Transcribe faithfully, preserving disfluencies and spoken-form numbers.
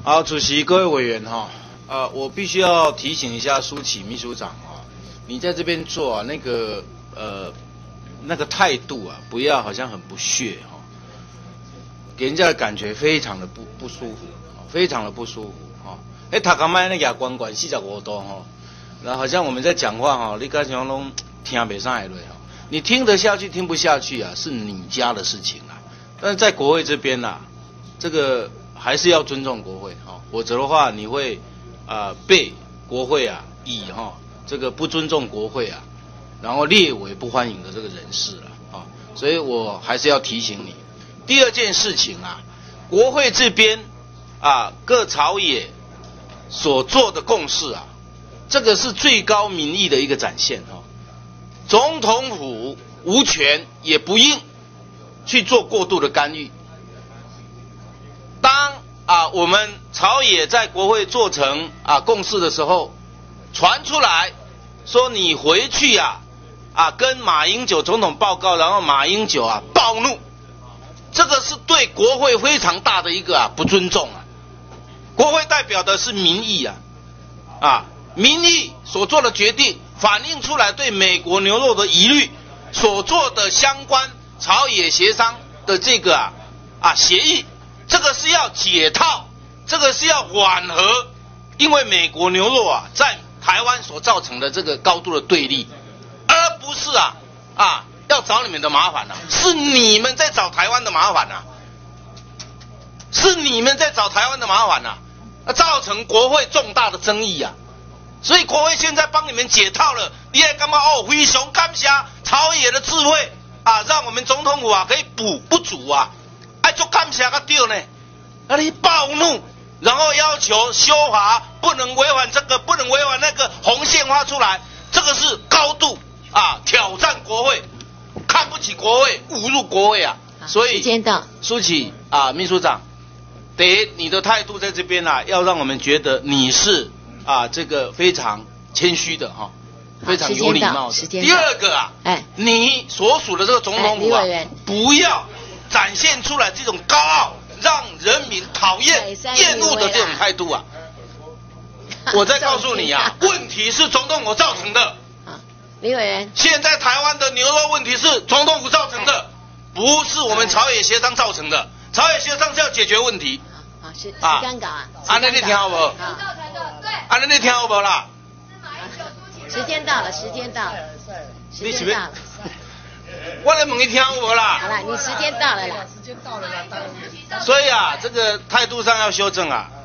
好，主席、各位委员哈，呃，我必须要提醒一下苏启秘书长啊，你在这边做啊，那个呃那个态度啊，不要好像很不屑哈，给人家的感觉非常的不不舒服，非常的不舒服哈。哎，他刚才那牙关管四十五度哈，然后好像我们在讲话哈，你刚才拢听不上来了哈，你听得下去听不下去啊，是你家的事情啊，但是在国会这边呐、啊，这个。还是要尊重国会哈，否则的话你会啊、呃、被国会啊以哈、哦、这个不尊重国会啊，然后列为不欢迎的这个人士了啊、哦，所以我还是要提醒你。第二件事情啊，国会这边啊各朝野所做的共识啊，这个是最高民意的一个展现哈、哦。总统府无权也不应去做过度的干预。当啊我们朝野在国会做成啊共识的时候，传出来说你回去啊啊跟马英九总统报告，然后马英九啊暴怒，这个是对国会非常大的一个啊不尊重啊。国会代表的是民意啊啊民意所做的决定，反映出来对美国牛肉的疑虑所做的相关朝野协商的这个啊啊协议。这个是要解套，这个是要缓和，因为美国牛肉啊在台湾所造成的这个高度的对立，而不是啊啊要找你们的麻烦啊，是你们在找台湾的麻烦啊，是你们在找台湾的麻烦啊，造成国会重大的争议啊，所以国会现在帮你们解套了，你也干嘛哦？非常感谢朝野的智慧啊，让我们总统府啊可以补不足啊。哎，就感谢个对呢，啊你暴怒，然后要求修法，不能违反这个，不能违反那个，红线画出来，这个是高度啊挑战国会，看不起国会，侮辱国会啊！所以， 时间到， 苏启啊，秘书长，得你的态度在这边啊，要让我们觉得你是啊这个非常谦虚的哈、啊，非常有礼貌的。第二个啊，哎，你所属的这个总统府啊，哎、不要。展现出来这种高傲，让人民讨厌、厌恶的这种态度啊！我再告诉你啊，问题是总统府造成的。 啊，李委员， 现在台湾的牛肉问题是总统府造成的，不是我们朝野协商造成的。朝野协商是要解决问题。 啊，是是尴尬啊！ 啊，那你听好不？啊，啊，那你听好不啦？ 时间到了，时间到了，时间到了。 我来问你听无啦？ 好了，你时间到了啦。 时间到了啦，当然。 所以啊，这个态度上要修正啊。